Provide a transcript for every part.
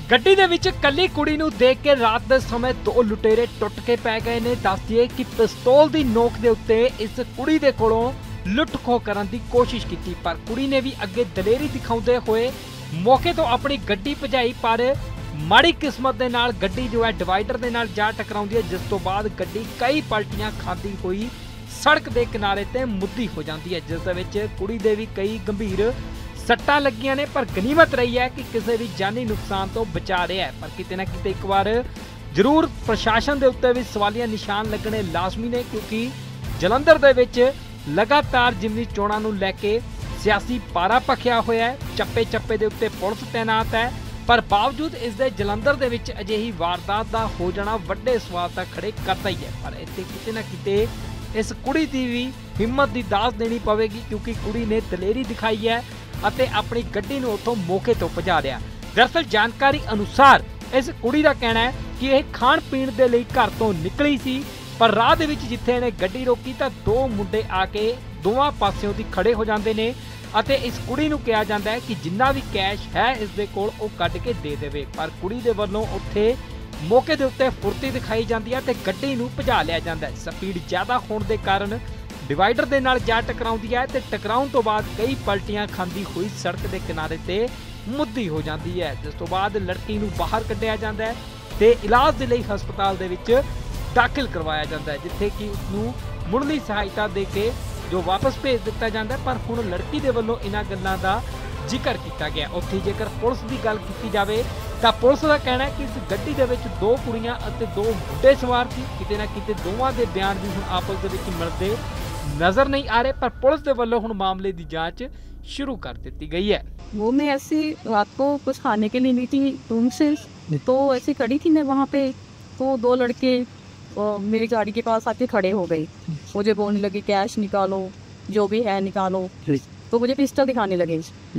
ਗੱਡੀ ਦੇ ਵਿੱਚ ਕੱਲੀ ਕੁੜੀ ਨੂੰ ਦੇਖ ਕੇ ਰਾਤ ਦੇ ਸਮੇਂ ਦੋ ਲੁਟੇਰੇ ਟੁੱਟ ਕੇ ਪੈ ਗਏ ਨੇ। ਦੱਸ ਦਈਏ ਕਿ ਪਿਸਤੌਲ ਦੀ ਨੋਕ ਦੇ ਉੱਤੇ ਇਸ ਕੁੜੀ ਦੇ ਕੋਲੋਂ ਲੁੱਟ ਖੋਹ ਕਰਨ ਦੀ ਕੋਸ਼ਿਸ਼ ਕੀਤੀ, ਪਰ ਕੁੜੀ ਨੇ ਵੀ ਅੱਗੇ ਦਲੇਰੀ ਦਿਖਾਉਂਦੇ ਹੋਏ ਮੌਕੇ ਤੋਂ ਆਪਣੀ ਗੱਡੀ ਭਜਾਈ। ਪਰ ਮਾੜੀ ਕਿਸਮਤ ਦੇ ਨਾਲ ਗੱਡੀ ਜੋ ਹੈ ਡਿਵਾਈਡਰ ਦੇ ਨਾਲ ਜਾ ਟਕਰਾਉਂਦੀ ਹੈ, ਜਿਸ ਤੋਂ ਬਾਅਦ ਗੱਡੀ ਕਈ ਪਲਟੀਆਂ ਖਾਂਦੀ ਹੋਈ ਸੜਕ ਦੇ ਕਿਨਾਰੇ ਤੇ ਮੁੱਦੀ ਹੋ ਜਾਂਦੀ ਹੈ, ਜਿਸ ਦੇ ਵਿੱਚ ਕੁੜੀ ਦੇ ਵੀ ਕਈ ਗੰਭੀਰ ਸੱਟਾਂ ਲੱਗੀਆਂ ਨੇ। ਪਰ ਗਨੀਮਤ ਰਹੀ ਹੈ ਕਿ ਕਿਸੇ ਵੀ ਜਾਨੀ ਨੁਕਸਾਨ ਤੋਂ ਬਚਾ ਰਿਹਾ ਹੈ। ਪਰ ਕਿਤੇ ਨਾ ਕਿਤੇ ਇੱਕ ਵਾਰ ਜ਼ਰੂਰ ਪ੍ਰਸ਼ਾਸਨ ਦੇ ਉੱਤੇ ਵੀ ਸਵਾਲੀਆ ਨਿਸ਼ਾਨ ਲੱਗਣੇ ਲਾਜ਼ਮੀ ਨੇ, ਕਿਉਂਕਿ ਜਲੰਧਰ ਦੇ ਵਿੱਚ ਲਗਾਤਾਰ ਜ਼ਿਮਨੀ ਚੋਣਾਂ ਨੂੰ ਲੈ ਕੇ ਸਿਆਸੀ ਪਾਰਾ ਭਖਿਆ ਹੋਇਆ ਹੈ। ਚੱਪੇ ਚੱਪੇ ਦੇ ਉੱਤੇ ਪੁਲਿਸ ਤੈਨਾਤ ਹੈ, ਪਰ ਬਾਵਜੂਦ ਇਸ ਦੇ ਜਲੰਧਰ ਦੇ ਵਿੱਚ ਅਜਿਹੀ ਵਾਰਦਾਤ ਦਾ ਹੋ ਜਾਣਾ ਵੱਡੇ ਸਵਾਲ ਤਾਂ ਖੜੇ ਕਰਦਾ ਹੀ ਹੈ। ਪਰ ਇੱਥੇ ਕਿਤੇ ਨਾ ਕਿਤੇ ਇਸ ਕੁੜੀ ਦੀ ਵੀ ਹਿੰਮਤ ਦੀ ਦਾਸ ਦੇਣੀ ਪਵੇਗੀ, ਕਿਉਂਕਿ ਕੁੜੀ ਨੇ ਦਲੇਰੀ ਦਿਖਾਈ ਹੈ ਅਤੇ ਆਪਣੀ ਗੱਡੀ ਨੂੰ ਉੱਥੋਂ ਮੌਕੇ ਤੋਂ ਭਜਾ ਲਿਆ। ਦਰਅਸਲ ਜਾਣਕਾਰੀ ਅਨੁਸਾਰ ਇਸ ਕੁੜੀ ਦਾ ਕਹਿਣਾ ਹੈ ਕਿ ਇਹ ਖਾਣ ਪੀਣ ਦੇ ਲਈ ਘਰ ਤੋਂ ਨਿਕਲੀ ਸੀ, ਪਰ ਰਾਹ ਦੇ ਵਿੱਚ ਜਿੱਥੇ ਇਹਨੇ ਗੱਡੀ ਰੋਕੀ ਤਾਂ ਦੋ ਮੁੰਡੇ ਆ ਕੇ ਦੋਵਾਂ ਪਾਸਿਓਂ ਦੀ ਖੜੇ ਹੋ ਜਾਂਦੇ ਨੇ ਅਤੇ ਇਸ ਕੁੜੀ ਨੂੰ ਕਿਹਾ ਜਾਂਦਾ ਹੈ ਕਿ ਜਿੰਨਾ ਵੀ ਕੈਸ਼ ਹੈ ਇਸ ਦੇ ਕੋਲ ਉਹ ਕੱਢ ਕੇ ਦੇ ਦੇਵੇ। ਪਰ ਕੁੜੀ ਦੇ ਵੱਲੋਂ ਉੱਥੇ ਮੌਕੇ ਦੇ ਉੱਤੇ ਫੁਰਤੀ ਦਿਖਾਈ ਜਾਂਦੀ ਹੈ ਤੇ ਗੱਡੀ ਨੂੰ ਭਜਾ ਲਿਆ ਜਾਂਦਾ ਹੈ। ਸਪੀਡ ਜ਼ਿਆਦਾ ਹੋਣ ਦੇ ਕਾਰਨ ਡਿਵਾਈਡਰ ਦੇ ਨਾਲ ਜਾ ਟਕਰਾਉਂਦੀ ਹੈ ਤੇ ਟਕਰਾਉਣ ਤੋਂ ਬਾਅਦ ਕਈ ਪਲਟੀਆਂ ਖਾਂਦੀ ਹੋਈ ਸੜਕ ਦੇ ਕਿਨਾਰੇ ਤੇ ਮੁੱਦੀ ਹੋ ਜਾਂਦੀ ਹੈ, ਜਿਸ ਤੋਂ ਬਾਅਦ ਲੜਕੀ ਨੂੰ ਬਾਹਰ ਕੱਢਿਆ ਜਾਂਦਾ ਹੈ ਤੇ ਇਲਾਜ ਦੇ ਲਈ ਹਸਪਤਾਲ ਦੇ ਵਿੱਚ ਦਾਖਲ ਕਰਵਾਇਆ ਜਾਂਦਾ ਹੈ, ਜਿੱਥੇ ਕਿ ਉਸ ਨੂੰ ਮੁੱਢਲੀ ਸਹਾਇਤਾ ਦੇ ਕੇ ਜੋ ਵਾਪਸ ਭੇਜ ਦਿੱਤਾ ਜਾਂਦਾ। ਪਰ ਹੁਣ ਲੜਕੀ ਦੇ ਵੱਲੋਂ ਇਹਨਾਂ ਗੱਲਾਂ ਦਾ ਜ਼ਿਕਰ ਕੀਤਾ ਗਿਆ। ਉੱਥੇ ਜੇਕਰ ਪੁਲਿਸ ਦੀ ਗੱਲ ਕੀਤੀ ਜਾਵੇ ਤਾਂ ਪੁਲਿਸ ਦਾ ਕਹਿਣਾ ਹੈ ਕਿ ਇਸ ਗੱਡੀ ਦੇ ਵਿੱਚ ਦੋ ਕੁੜੀਆਂ ਅਤੇ ਦੋ ਮੁੰਡੇ ਸਵਾਰ ਸੀ। ਕਿਤੇ ਨਾ ਕਿਤੇ ਦੋਵਾਂ ਦੇ ਬਿਆਨ ਵੀ ਹੁਣ ਆਪਸ ਦੇ ਵਿੱਚ ਮਿਲਦੇ नजर नहीं आ रहे, पर पुलिस के वालों हुण मामले की जांच शुरू कर दी गई है। वो मैं ऐसी रात को कुछ खाने के लिए नहीं थी रूम से, तो ऐसे खड़ी थी मैं वहाँ पे, तो दो लड़के मेरी गाड़ी के पास आके खड़े हो गए। मुझे बोलने लगे कैश निकालो, जो भी है निकालो, तो मुझे पिस्टल दिखाने लगे।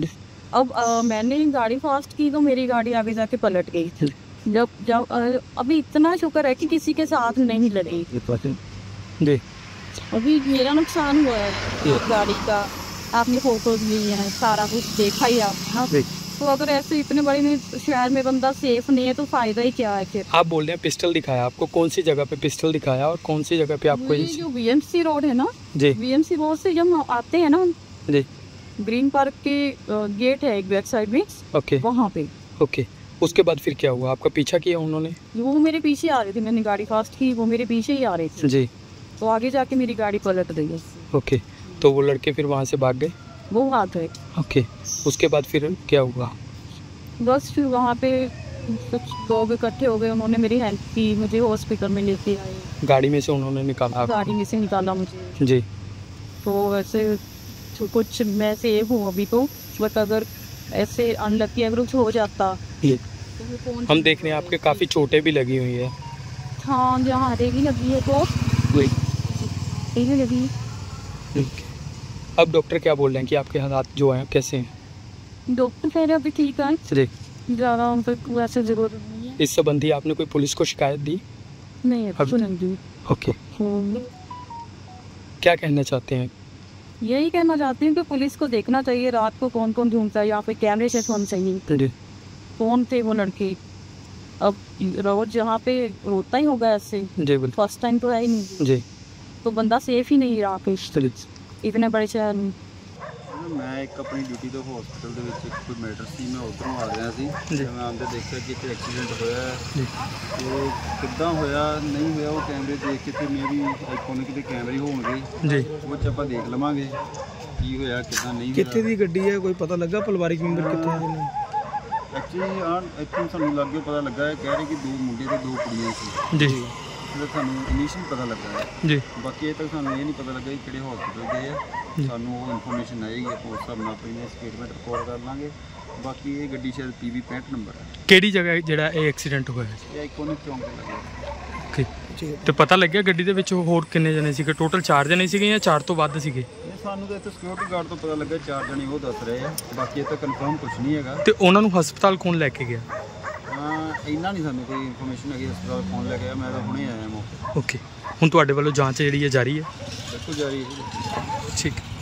अब मैंने गाड़ी फास्ट की तो मेरी गाड़ी आगे जाके पलट गई। जब अभी इतना शुक्र है कि किसी के साथ नहीं लड़ी। अभी मेरा नुकसान हुआ है गाड़ी का, आपने फोटोज ली हैं, सारा कुछ देखा ही आपने। तो अगर ऐसे इतने बड़े शहर में बंदा सेफ नहीं है तो फायदा ही क्या है फिर। आप बोल रहे हैं पिस्टल दिखाया आपको, कौन सी जगह पे पिस्टल दिखाया और कौन सी जगह पे आपको? ये जो BMC रोड है ना जी, BMC रोड से जब आते हैं ना जी, ग्रीन पार्क के गेट है एक बैक साइड में, ओके वहाँ पे। ओके, उसके बाद फिर क्या हुआ? आपका पीछा किया उन्होंने? वो मेरे पीछे आ रहे थे, मैंने गाड़ी फास्ट की, वो मेरे पीछे ही आ रहे थे जी, तो आगे जाके मेरी गाड़ी पलट गई। ओके, तो वो लड़के फिर वहाँ से भाग गए? वो भाग गए। ओके, उसके बाद फिर क्या हुआ? बस फिर वहाँ पे कुछ लोग इकट्ठे हो गए, उन्होंने मेरी हेल्प की, मुझे हॉस्पिटल में लेके आए। गाड़ी में से उन्होंने निकाला आपको? गाड़ी में से निकाला मुझे जी। तो वैसे तो कुछ मैं सेफ हूँ अभी तो, बट अगर ऐसे अनलकी अगर कुछ हो जाता जी। तो वो कौन। हम देख रहे हैं आपके काफ़ी चोटें भी लगी हुई है। हाँ, जहाँ हरेगी लगी है तो लगी। अब डॉक्टर क्या बोल रहे हैं कि आपके हालात जो हैं कैसे हैं? डॉक्टर कह रहे अभी ठीक है, जी। ज़्यादा वैसे ज़रूरत नहीं है। इस संबंधी आपने कोई पुलिस को शिकायत दी? नहीं अब तो नहीं दी। ओके, क्या कहना चाहते हैं? यही कहना चाहती हूँ कि पुलिस को देखना चाहिए रात को कौन कौन घूमता है, यहाँ पे कैमरे से होने चाहिए जी। कौन थे वो लड़के। अब रोज जहाँ पे रोता ही होगा ऐसे, जी बिल्कुल, फर्स्ट टाइम तो है ही नहीं, जी। तो बंदा सेफ ही नहीं रहा पे इतने बड़े शहर में। मैं एक अपनी ड्यूटी तो हॉस्पिटल ਦੇ ਵਿੱਚ ਕੋਈ ਮੈਟਰ ਸੀ, ਮੈਂ ਉਧਰੋਂ ਆ ਰਿਹਾ ਸੀ ਤੇ ਮੈਂ ਆਂਦੇ ਦੇਖਿਆ ਕਿ ਇੱਥੇ ਐਕਸੀਡੈਂਟ ਹੋਇਆ ਹੈ। ਤੇ ਕਿੱਦਾਂ ਹੋਇਆ ਨਹੀਂ ਹੋਇਆ ਉਹ ਕੈਮਰੇ ਦੇਖ ਕੇ ਤੇ ਮੈਂ ਵੀ ਆਈਕੋਨਿਕ ਦੇ ਕੈਮਰੇ ਹੋਣਗੇ ਜੀ, ਉਹ ਚ ਆਪਾਂ ਦੇਖ ਲਵਾਂਗੇ ਕੀ ਹੋਇਆ ਕਿੱਦਾਂ ਨਹੀਂ ਹੋਇਆ। ਕਿੱਥੇ ਦੀ ਗੱਡੀ ਹੈ, ਕੋਈ ਪਤਾ ਲੱਗਾ ਪਰਿਵਾਰਿਕ ਮੈਂਬਰ ਕਿੱਥੇ ਨੇ? ਐਕਚੁਅਲੀ ਇੱਥੋਂ ਸਾਨੂੰ ਲੱਗੇ ਪਤਾ ਲੱਗਾ ਹੈ, ਕਹਿ ਰਹੇ ਕਿ ਦੋ ਮੁੰਡੇ ਤੇ ਦੋ ਕੁੜੀਆਂ ਸੀ ਜੀ। ਜਿਹੜਾ ਸਾਨੂੰ ਇਨੀਸ਼ੀਅਲ ਪਤਾ ਲੱਗਾ ਹੈ ਜੀ, ਬਾਕੀ ਇਹ ਤੱਕ ਸਾਨੂੰ ਇਹ ਨਹੀਂ ਪਤਾ ਲੱਗਾ ਕਿ ਕਿਹੜੇ ਹਸਪੀਟਲ ਗਏ ਆ। ਸਾਨੂੰ ਉਹ ਇਨਫੋਰਮੇਸ਼ਨ ਆਏਗੀ, ਆਪਾਂ ਉਸ ਹਿਸਾਬ ਨਾਲ ਆਪਣੀ ਸਟੇਟਮੈਂਟ ਰਿਕਾਰਡ ਕਰ ਲਾਂਗੇ। ਬਾਕੀ ਇਹ ਗੱਡੀ ਸ਼ਾਇਦ PV 65 ਨੰਬਰ ਹੈ। ਕਿਹੜੀ ਜਗ੍ਹਾ ਜਿਹੜਾ ਇਹ ਐਕਸੀਡੈਂਟ ਹੋਇਆ? ਇਹ ਆਈਕੋਨਿਕ ਚੌਂਕ ਤੇ ਲੱਗਾ। ਓਕੇ, ਤੇ ਪਤਾ ਲੱਗਿਆ ਗੱਡੀ ਦੇ ਵਿੱਚ ਹੋਰ ਕਿੰਨੇ ਜਣੇ ਸੀਗੇ? ਟੋਟਲ 4 ਜਣੇ ਸੀਗੇ ਜਾਂ 4 ਤੋਂ ਵੱਧ ਸੀਗੇ? ਸਾਨੂੰ ਤਾਂ ਇੱਥੇ ਸਿਕਿਉਰਿਟੀ ਗਾਰਡ ਤੋਂ ਪਤਾ ਲੱਗਾ 4 ਜਣੇ ਉਹ ਦੱਸ ਰਹੇ ਆ, ਬਾਕੀ ਇਹ ਤਾਂ ਕਨਫਰਮ ਕੁਝ ਨਹੀਂ ਹੈਗਾ। ਤੇ ਉਹਨਾਂ ਨੂੰ ਹਸਪਤਾਲ ਕੌਣ ਲੈ ਕੇ ਗਿਆ? ਇੰਨਾ ਨਹੀਂ ਸਾਨੂੰ ਕੋਈ ਇਨਫੋਰਮੇਸ਼ਨ ਹੈਗੀ, ਹਸਪਤਾਲ ਫੋਨ ਲੈ ਗਿਆ, ਮੈਂ ਤਾਂ ਹੁਣੇ ਆਇਆ ਮੌਕੇ। ਓਕੇ, ਹੁਣ ਤੁਹਾਡੇ ਵੱਲੋਂ ਜਾਂਚ ਜਿਹੜੀ ਹੈ ਜਾਰੀ ਹੈ? ਬਿਲਕੁਲ ਜਾਰੀ ਹੈ। ਠੀਕ।